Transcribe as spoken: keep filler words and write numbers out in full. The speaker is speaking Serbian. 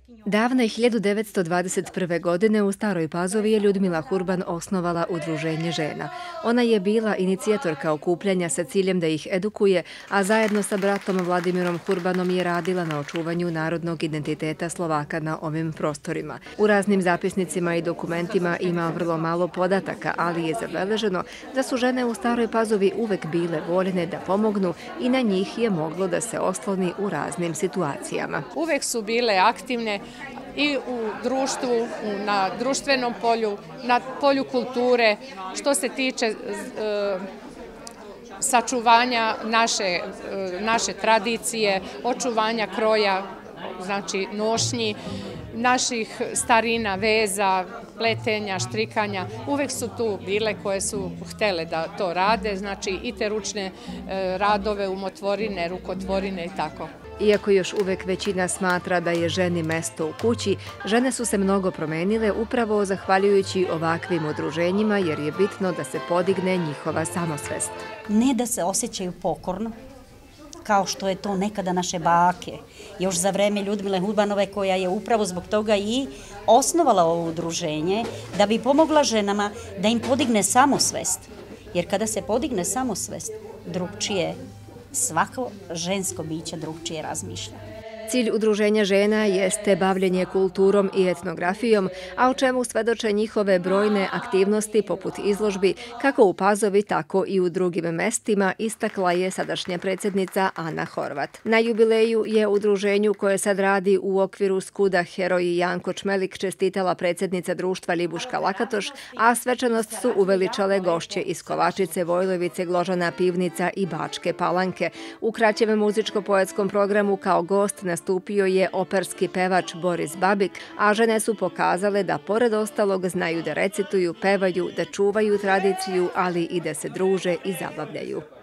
Davne hiljadu devetsto dvadeset prve. godine u Staroj Pazovi je Ljudmila Hurban osnovala Udruženje žena. Ona je bila inicijatorka okupljanja sa ciljem da ih edukuje, a zajedno sa bratom Vladimirom Hurbanom je radila na očuvanju narodnog identiteta Slovaka na ovim prostorima. U raznim zapisnicima i dokumentima ima vrlo malo podataka, ali je zabeleženo da su žene u Staroj Pazovi uvek bile voljene da pomognu i na njih je moglo da se osloni u raznim situacijama. Uvek su bile aktivne i u društvu, na društvenom polju, na polju kulture, što se tiče e, sačuvanja naše, e, naše tradicije, očuvanja kroja, znači nošnji, naših starina, veza, pletenja, štrikanja. Uvek su tu bile koje su htele da to rade, znači i te ručne e, radove, umotvorine, rukotvorine i tako. Iako još uvek većina smatra da je ženi mesto u kući, žene su se mnogo promenile upravo zahvaljujući ovakvim udruženjima jer je bitno da se podigne njihova samosvest. Ne da se osjećaju pokorno, kao što je to nekada naše bake, još za vreme Ljudmile Hurbanove koja je upravo zbog toga i osnovala ovo udruženje, da bi pomogla ženama da im podigne samosvest. Jer kada se podigne samosvest, drugčije svako žensko biće drugčije razmišlja. Cilj Udruženja žena jeste bavljenje kulturom i etnografijom, a o čemu svedoče njihove brojne aktivnosti poput izložbi, kako u Pazovi, tako i u drugim mestima, istakla je sadašnja predsjednica Ana Horvat. Na jubileju je udruženju koje sad radi u okviru Skuda Heroji Janko Čmelik čestitala predsjednica društva Ljibuška Lakatoš, a svečanost su uveličale gošće iz Kovačice, Vojlovice, Gložana Pivnica i Bačke Palanke. U kraćem muzičko-poetskom programu kao gost na nastupio je operski pevač Boris Babik, a žene su pokazale da pored ostalog znaju da recituju, pevaju, da čuvaju tradiciju, ali i da se druže i zabavljaju.